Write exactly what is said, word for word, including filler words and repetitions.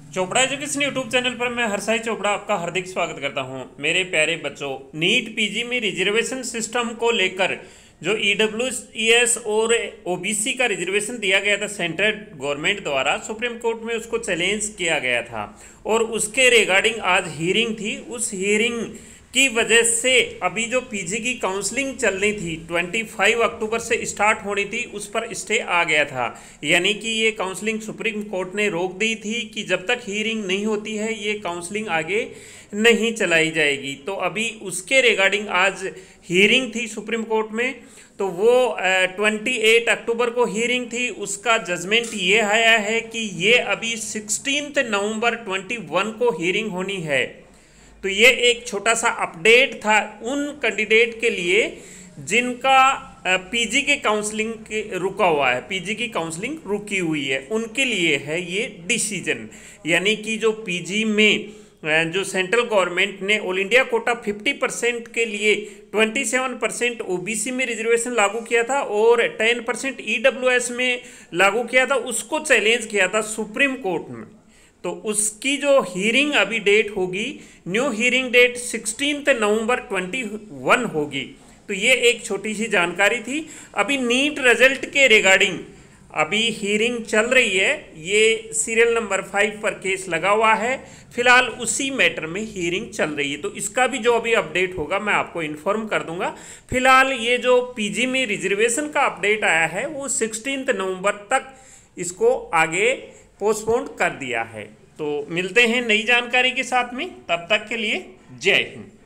Chopra education YouTube channel पर मैं हरसाई चोपड़ा आपका हार्दिक स्वागत करता हूं। मेरे प्यारे बच्चों, नीट पीजी में रिजर्वेशन सिस्टम को लेकर जो ईडब्ल्यूएस और ओबीसी का रिजर्वेशन दिया गया था सेंट्रल गवर्नमेंट द्वारा, सुप्रीम कोर्ट में उसको चैलेंज किया गया था और उसके रिगार्डिंग आज हियरिंग थी। उस हियरिंग की वजह से अभी जो पीजी की काउंसलिंग चलनी थी पच्चीस अक्टूबर से स्टार्ट होनी थी, उस पर स्टे आ गया था। यानी कि ये काउंसलिंग सुप्रीम कोर्ट ने रोक दी थी कि जब तक हियरिंग नहीं होती है ये काउंसलिंग आगे नहीं चलाई जाएगी। तो अभी उसके रिगार्डिंग आज हियरिंग थी सुप्रीम कोर्ट में। तो वो अट्ठाईस अक्टूबर को हियरिंग थी। उसका जजमेंट ये आया है कि ये अभी सोलह नवंबर इक्कीस को हियरिंग होनी है। तो ये एक छोटा सा अपडेट था उन कैंडिडेट के लिए जिनका पीजी के काउंसलिंग के रुका हुआ है, पीजी की काउंसलिंग रुकी हुई है, उनके लिए है ये डिसीजन। यानी कि जो पीजी में जो सेंट्रल गवर्नमेंट ने ऑल इंडिया कोटा पचास परसेंट के लिए सत्ताईस परसेंट ओबीसी में रिजर्वेशन लागू किया था और दस परसेंट ईडब्ल्यूएस में लागू किया था, उसको चैलेंज किया था सुप्रीम कोर्ट में। तो उसकी जो हियरिंग अभी डेट होगी, न्यू हियरिंग डेट सोलह नवंबर इक्कीस होगी। तो ये एक छोटी सी जानकारी थी। अभी नीट रिजल्ट के रिगार्डिंग अभी हियरिंग चल रही है। ये सीरियल नंबर फाइव पर केस लगा हुआ है, फिलहाल उसी मैटर में हियरिंग चल रही है। तो इसका भी जो अभी अपडेट होगा मैं आपको इन्फॉर्म कर दूंगा। फिलहाल ये जो पीजी में रिजर्वेशन का अपडेट आया है वो सोलह नवंबर तक इसको आगे पोस्टपोन कर दिया है। तो मिलते हैं नई जानकारी के साथ में, तब तक के लिए जय हिंद।